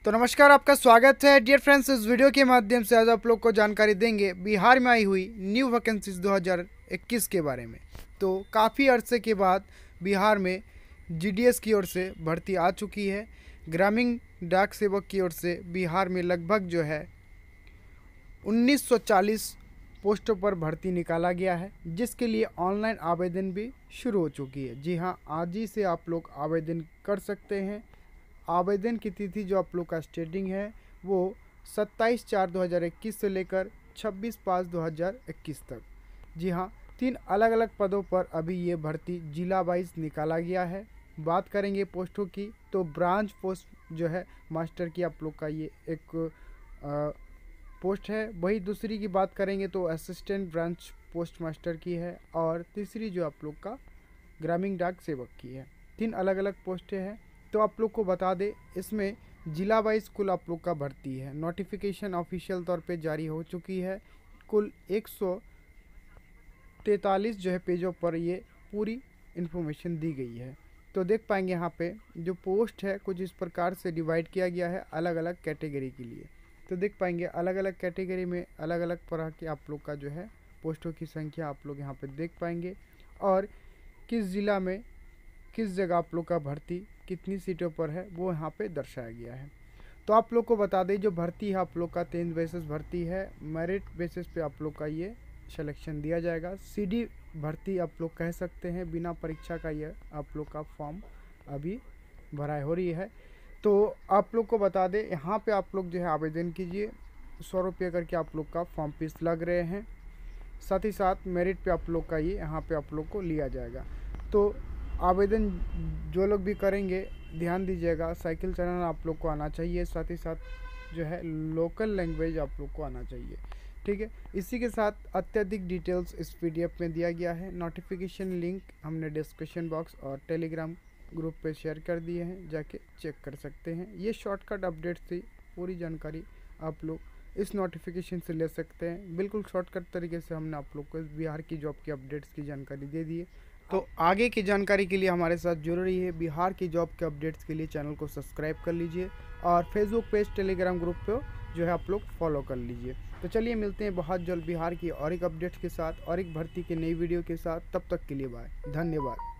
तो नमस्कार, आपका स्वागत है डियर फ्रेंड्स। इस वीडियो के माध्यम से आज आप लोग को जानकारी देंगे बिहार में आई हुई न्यू वैकेंसीज 2021 के बारे में। तो काफ़ी अरसे के बाद बिहार में जीडीएस की ओर से भर्ती आ चुकी है। ग्रामीण डाक सेवक की ओर से बिहार में लगभग जो है 1940 पोस्टों पर भर्ती निकाला गया है, जिसके लिए ऑनलाइन आवेदन भी शुरू हो चुकी है। जी हाँ, आज ही से आप लोग आवेदन कर सकते हैं। आवेदन की तिथि जो आप लोग का स्टार्टिंग है वो 27/4/2021 से लेकर 26/5/2021 तक। जी हाँ, 3 अलग अलग पदों पर अभी ये भर्ती जिला वाइज निकाला गया है। बात करेंगे पोस्टों की तो ब्रांच पोस्ट जो है मास्टर की आप लोग का ये एक पोस्ट है। वही दूसरी की बात करेंगे तो असिस्टेंट ब्रांच पोस्ट मास्टर की है, और तीसरी जो आप लोग का ग्रामीण डाक सेवक की है। 3 अलग अलग पोस्टें हैं। तो आप लोग को बता दें, इसमें जिला वाइज कुल आप लोग का भर्ती है। नोटिफिकेशन ऑफिशियल तौर पे जारी हो चुकी है। कुल 143 जो है पेजों पर ये पूरी इन्फॉर्मेशन दी गई है। तो देख पाएंगे यहाँ पे जो पोस्ट है कुछ इस प्रकार से डिवाइड किया गया है अलग अलग कैटेगरी के लिए। तो देख पाएंगे अलग अलग कैटेगरी में अलग अलग तरह के आप लोग का जो है पोस्टों की संख्या आप लोग यहाँ पे देख पाएंगे, और किस ज़िला में किस जगह आप लोग का भर्ती कितनी सीटों पर है वो यहाँ पे दर्शाया गया है। तो आप लोग को बता दें, जो भर्ती है आप लोग का 10 बेसिस भर्ती है। मेरिट बेसिस पे आप लोग का ये सिलेक्शन दिया जाएगा। सीडी भर्ती आप लोग कह सकते हैं, बिना परीक्षा का ये आप लोग का फॉर्म अभी भराई हो रही है। तो आप लोग को बता दें, यहाँ पे आप लोग जो है आवेदन कीजिए। 100 रुपये करके आप लोग का फॉर्म फीस लग रहे हैं। साथ ही साथ मेरिट पे आप लोग का ये यहाँ पे आप लोग को लिया जाएगा। तो आवेदन जो लोग भी करेंगे ध्यान दीजिएगा, साइकिल चलाना आप लोग को आना चाहिए। साथ ही साथ जो है लोकल लैंग्वेज आप लोग को आना चाहिए। ठीक है, इसी के साथ अत्यधिक डिटेल्स इस पीडीएफ में दिया गया है। नोटिफिकेशन लिंक हमने डिस्क्रिप्शन बॉक्स और टेलीग्राम ग्रुप पे शेयर कर दिए हैं, जाके चेक कर सकते हैं। ये शॉर्टकट अपडेट थी, पूरी जानकारी आप लोग इस नोटिफिकेशन से ले सकते हैं। बिल्कुल शॉर्टकट तरीके से हमने आप लोग को बिहार की जॉब की अपडेट्स की जानकारी दे दी है। तो आगे की जानकारी के लिए हमारे साथ जुड़ रही है। बिहार की जॉब के अपडेट्स के लिए चैनल को सब्सक्राइब कर लीजिए, और फेसबुक पेज टेलीग्राम ग्रुप पे जो है आप लोग फॉलो कर लीजिए। तो चलिए मिलते हैं बहुत जल्द बिहार की और एक अपडेट्स के साथ और एक भर्ती की नई वीडियो के साथ। तब तक के लिए बाय, धन्यवाद।